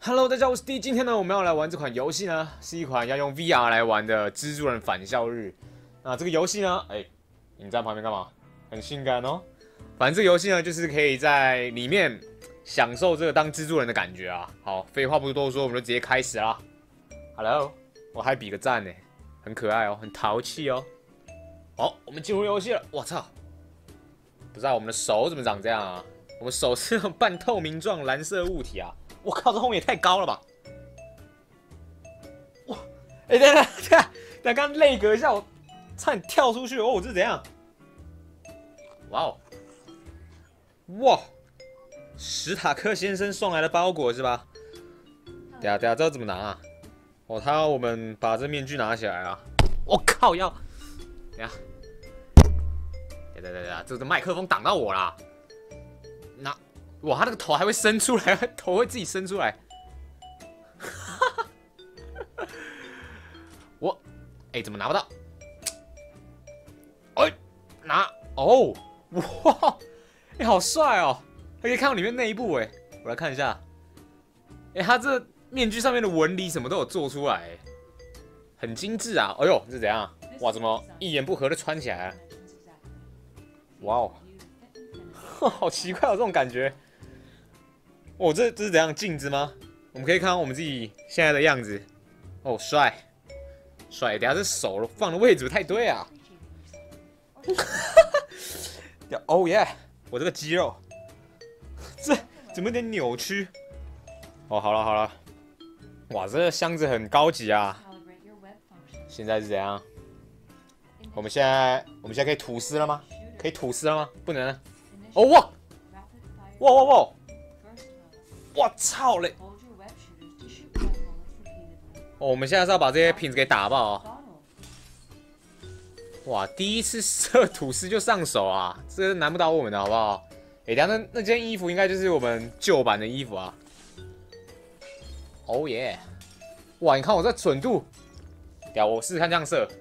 Hello，大家好，我是 D。今天呢，我们要来玩这款游戏呢，是一款要用 VR 来玩的《蜘蛛人返校日》。那这个游戏呢，你在旁边干嘛？很性感哦。反正这个游戏呢，就是可以在里面享受这个当蜘蛛人的感觉啊。好，废话不多说，我们就直接开始啦。Hello， 我还比个赞呢，很可爱哦，很淘气哦。好，我们进入游戏了。我操！不知道我们的手怎么长这样啊？我们手是那种半透明状蓝色物体啊。我靠，这后面也太高了吧！哇，等，刚累格一下，我差点跳出去哦，这是怎样？哇哦，哇，史塔克先生送来的包裹是吧？等下，这要怎么拿啊？哦，他要我们把这面具拿起来啊！我靠，等下，这个麦克风挡到我啦！哇，他那个头还会伸出来，头会自己伸出来。我，怎么拿不到？拿哦，哇，好帅哦！还可以看到里面内部哎，我来看一下。他这面具上面的纹理什么都有做出来，很精致啊！哎呦，这是怎样？哇，怎么一言不合就穿起来了？哇哦，好奇怪哦，这种感觉。哦，这是怎样镜子吗？我们可以看到我们自己现在的样子。哦，帅，等下这手放的位置不太对啊。哦耶，我这个肌肉，这怎么有点扭曲？哦，好了，哇，这个箱子很高级啊。现在是怎样？我们现在可以吐丝了吗？可以吐丝了吗？不能了。哦哇！我操嘞！哦，我们现在是要把这些瓶子给打爆啊！哇，第一次射吐司就上手啊，这难不倒我们的好不好？等下那件衣服应该就是我们旧版的衣服啊。哦耶！哇，你看我这准度，我试试看这样射。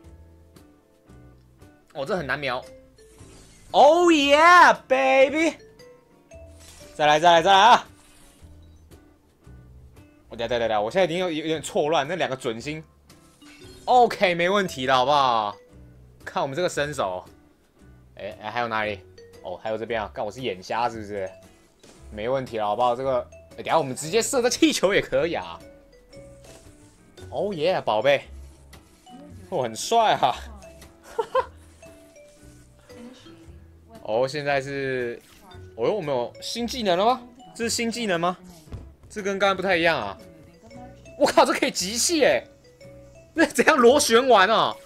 哦，这很难瞄。Oh yeah, baby！ 再来啊！等，我现在已经有点错乱，那两个准星 ，OK， 没问题的，好不好？看我们这个身手，还有哪里？哦，还有这边啊，干我是眼瞎是不是？没问题了，好不好？这个，等下我们直接射这气球也可以啊。哦耶，宝贝，很帅啊！哦，现在是，我们有新技能了吗？这是新技能吗？这跟刚刚不太一样啊！我靠，这可以集气哎！那怎样螺旋丸啊？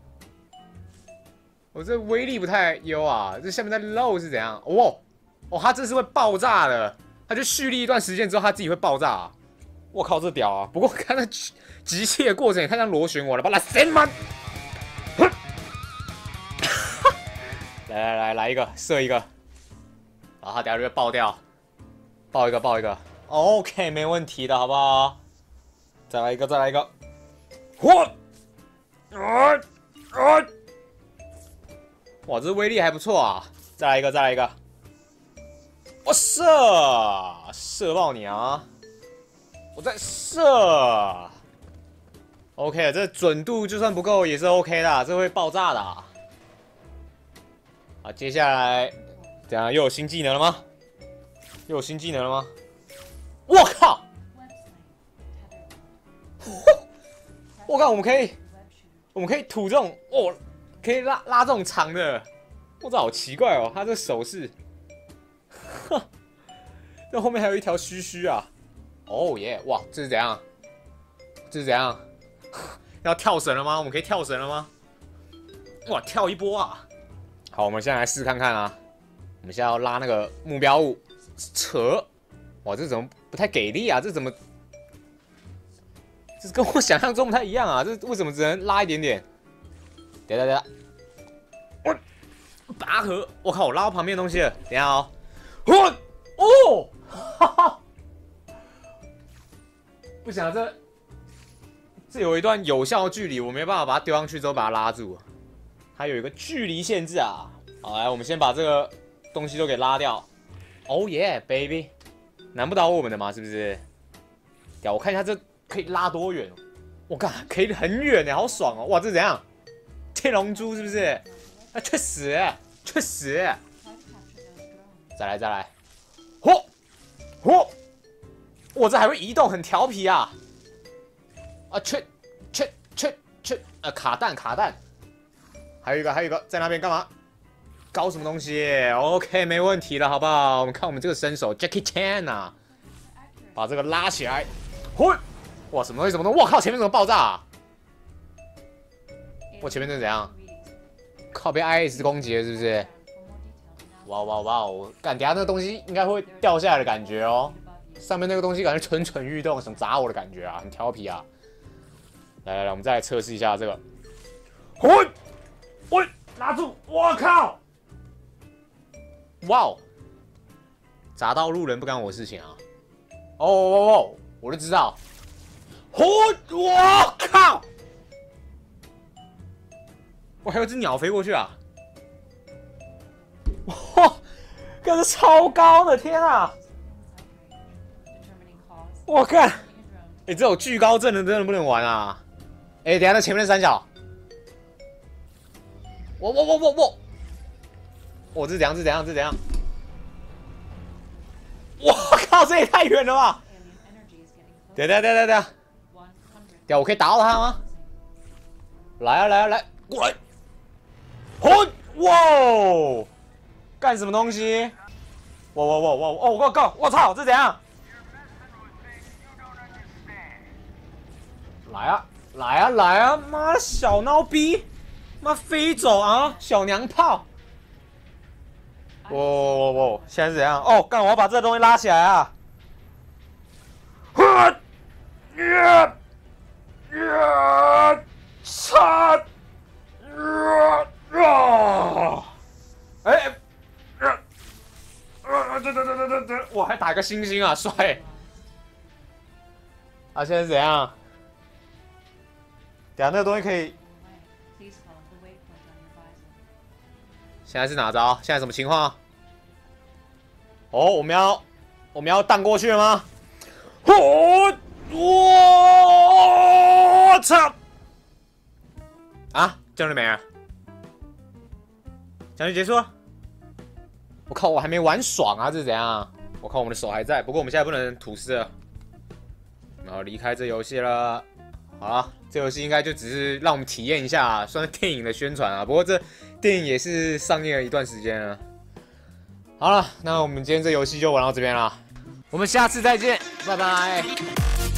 我这威力不太优啊！这下面在漏是怎样？哦，它这是会爆炸的，它就蓄力一段时间之后，它自己会爆炸啊！我靠，这屌啊！不过看那集气的过程也太像螺旋丸了吧？来一个，射一个，然后它等下就会爆掉，爆一个。OK， 没问题的，好不好？再来一个！哇，这威力还不错啊！再来一个！我射爆你啊！我再射 ！OK， 这准度就算不够也是 OK 的，这会爆炸的啊。好，接下来，等下又有新技能了吗？我靠！我靠！我们可以吐这种可以拉这种长的，这好奇怪哦！他这手势，这后面还有一条须啊！哦耶！哇，这是怎样？要跳绳了吗？我们可以跳绳了吗？哇，跳一波啊！好，我们现在来试看看啊！我们现在要拉那个目标物，扯！哇，这怎么不太给力啊？这跟我想象中不太一样啊！这为什么只能拉一点点？等下，拔河！我靠，我拉到旁边的东西了。等一下哦，哈哈！不行啊，这有一段有效距离，我没办法把它丢上去之后把它拉住，它有一个距离限制啊。好，来，我们先把这个东西都给拉掉。Oh yeah, baby！ 难不倒我们的嘛，是不是？ 我看一下这可以拉多远？我靠，可以很远呢，好爽哦！哇，这怎样？天龙珠是不是？啊，去死！去死！再来再来！嚯嚯！哇，这还会移动，很调皮啊！啊，去！卡弹！还有一个在那边干嘛？搞什么东西 ？OK， 没问题了，好不好？我们看我们这个身手 Jackie Chan 啊，把这个拉起来。嚯！哇，什么东西？我靠，前面怎么爆炸啊？我前面这是怎样？靠，被 IS 攻击了是不是？哇！干，等下那个东西应该会掉下来的感觉哦。上面那个东西感觉蠢蠢欲动，想砸我的感觉啊，很调皮啊。来，我们再来测试一下这个。喂，拉住！我靠！哇哦，砸到路人不干我的事情啊！哦，我就知道。我靠！哇，还有只鸟飞过去啊！哇，这是超高的，天啊！我看，这种巨高症的真的不能玩啊！等一下那前面的三角，我，这是怎样？我靠，这也太远了吧！等下，我可以打到他吗？来，过来！哇！干什么东西？我操，这怎样？来啊！妈的小孬逼，妈飞走啊！小娘炮！现在是怎样？哦，干！我要把这东西拉起来啊！我还打个星星啊，帅！啊，现在是怎样？等下那个东西可以。现在是哪招？现在什么情况？哦，我们要荡过去了吗？我操！啊，这样就没了，这样就结束了。我靠，我还没玩爽啊，这是怎样？我靠，我们的手还在，不过我们现在不能吐丝了，然后离开这游戏了。好了，这游戏应该就只是让我们体验一下，算是电影的宣传啊。不过这电影也是上映了一段时间了。好了，那我们今天这游戏就玩到这边了，我们下次再见，拜拜。